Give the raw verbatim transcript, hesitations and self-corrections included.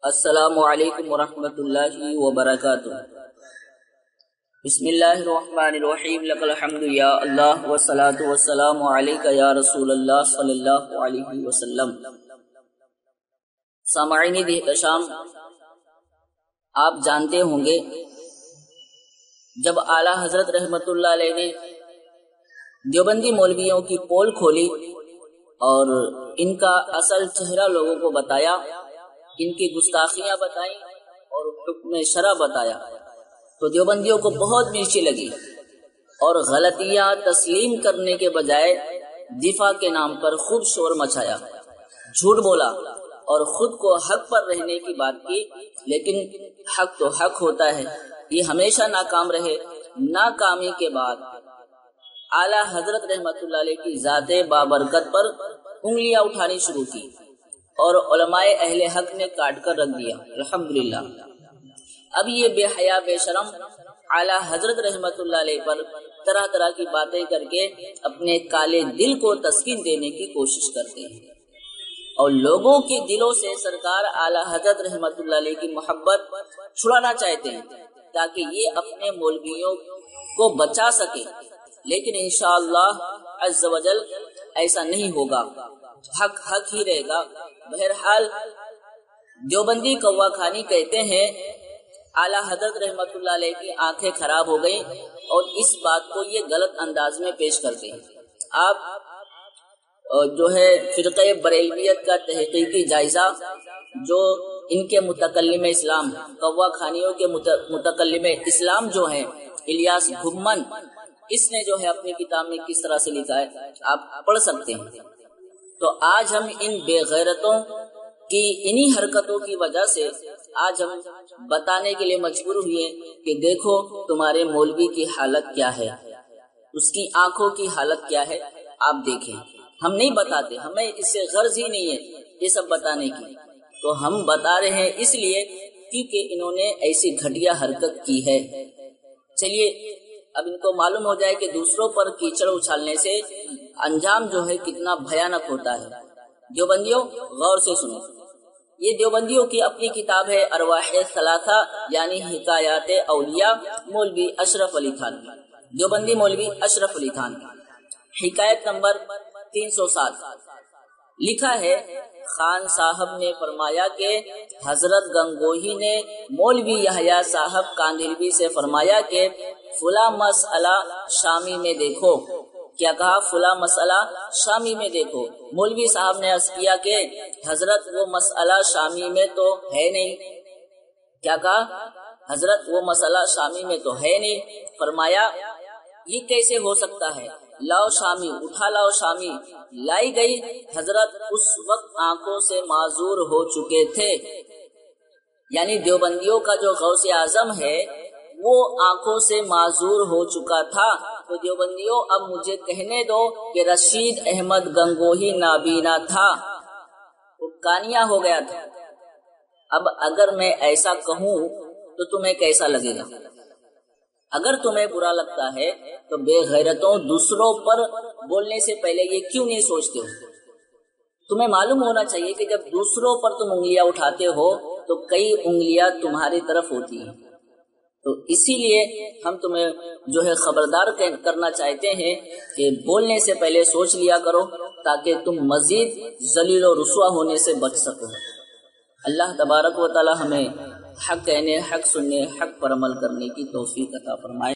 السلام علیکم ورحمۃ اللہ وبرکاتہ۔ بسم اللہ الرحمن الرحیم، لک الحمد یا اللہ والصلاة والسلام علیک یا رسول اللہ صلی اللہ علیہ وسلم۔ سامعین احتشام، آپ جانتے ہوں گے جب اعلیٰ حضرت رحمت اللہ علیہ نے دیوبندی مولویوں کی پول کھولی اور ان کا اصل چہرہ لوگوں کو بتایا، ان کی گستاخیاں بتائیں اور حکم شرع بتایا، تو دیوبندیوں کو بہت مرچی لگی اور غلطیاں تسلیم کرنے کے بجائے دفاع کے نام پر خوب شور مچایا، جھوٹ بولا اور خود کو حق پر رہنے کی بات کی۔ لیکن حق تو حق ہوتا ہے، یہ ہمیشہ ناکام رہے۔ ناکامی کے بعد اعلیٰ حضرت رحمت اللہ علیہ کی ذات بابرکت پر انگلیاں اٹھانی شروع کی اور علماء اہل حق نے کاٹ کر رکھ دیا، الحمدللہ۔ اب یہ بے حیا بے شرم اعلیٰ حضرت رحمت اللہ علیہ پر طرح طرح کی باتیں کر کے اپنے کالے دل کو تسکین دینے کی کوشش کرتے ہیں اور لوگوں کے دلوں سے سرکار اعلیٰ حضرت رحمت اللہ علیہ کی محبت چھڑانا چاہتے ہیں تاکہ یہ اپنے مولویوں کو بچا سکے، لیکن انشاءاللہ عز و جل ایسا نہیں ہوگا، حق حق ہی رہے گا۔ بہرحال دیوبندی کوا خانی کہتے ہیں اعلیٰ حضرت رحمت اللہ علیہ کی آنکھیں خراب ہو گئی اور اس بات کو یہ غلط انداز میں پیش کرتے ہیں۔ آپ جو ہے فرقہ بریلویت کا تحقیقی جائزہ جو ان کے متکلم اسلام کوا خانیوں کے متکلم اسلام جو ہیں الیاس گھمن، اس نے جو ہے اپنی کتاب میں کس طرح سے لکھا ہے آپ پڑھ سکتے ہیں۔ تو آج ہم ان بے غیرتوں کی انہی حرکتوں کی وجہ سے آج ہم بتانے کے لیے مجبور ہوئے کہ دیکھو تمہارے مولوی کی حالت کیا ہے، اس کی آنکھوں کی حالت کیا ہے، آپ دیکھیں۔ ہم نہیں بتاتے، ہمیں اس سے غرض ہی نہیں ہے یہ سب بتانے کی، تو ہم بتا رہے ہیں اس لیے کیونکہ انہوں نے ایسی گھٹیا حرکت کی ہے۔ چلیے اب ان کو معلوم ہو جائے کہ دوسروں پر کیچڑ اچھالنے سے انجام جو ہے کتنا بھیانک ہوتا ہے۔ دیوبندیوں غور سے سنو، یہ دیوبندیوں کی اپنی کتاب ہے ارواح ثلاثہ یعنی حکایات اولیاء، مولوی اشرف علی خان، دیوبندی مولوی اشرف علی خان، حکایت نمبر تین سو سات لکھا ہے، خان صاحب نے فرمایا کہ حضرت گنگوہی نے مولوی یحییٰ صاحب کاندھلوی سے فرمایا کہ فلاں مسئلہ شامی میں دیکھو۔ کیا کہا؟ فلاں مسئلہ شامی میں دیکھو۔ مولوی صاحب نے عرض کیا کہ حضرت وہ مسئلہ شامی میں تو ہے نہیں۔ کیا کہا؟ حضرت وہ مسئلہ شامی میں تو ہے نہیں۔ فرمایا یہ کیسے ہو سکتا ہے؟ لاؤ شامی، اٹھا لاؤ شامی۔ لائی گئی۔ حضرت اس وقت آنکھوں سے معذور ہو چکے تھے، یعنی دیوبندیوں کا جو غوث اعظم ہے وہ آنکھوں سے معذور ہو چکا تھا۔ تو دیوبندیوں اب مجھے کہنے دو کہ رشید احمد گنگوہی نابینا تھا، وہ کانیا ہو گیا تھا۔ اب اگر میں ایسا کہوں تو تمہیں کیسا لگے گا؟ اگر تمہیں برا لگتا ہے تو بے غیرتوں دوسروں پر بولنے سے پہلے یہ کیوں نہیں سوچتے ہو؟ تمہیں معلوم ہونا چاہیے کہ جب دوسروں پر تم انگلیاں اٹھاتے ہو تو کئی انگلیاں تمہاری طرف ہوتی ہیں۔ تو اسی لیے ہم تمہیں جو ہے خبردار کرنا چاہتے ہیں کہ بولنے سے پہلے سوچ لیا کرو تاکہ تم مزید ذلیل و رسوا ہونے سے بچ سکو۔ اللہ تبارک و تعالی ہمیں حق کہنے، حق سننے، حق پر عمل کرنے کی توفیق عطا فرمائے۔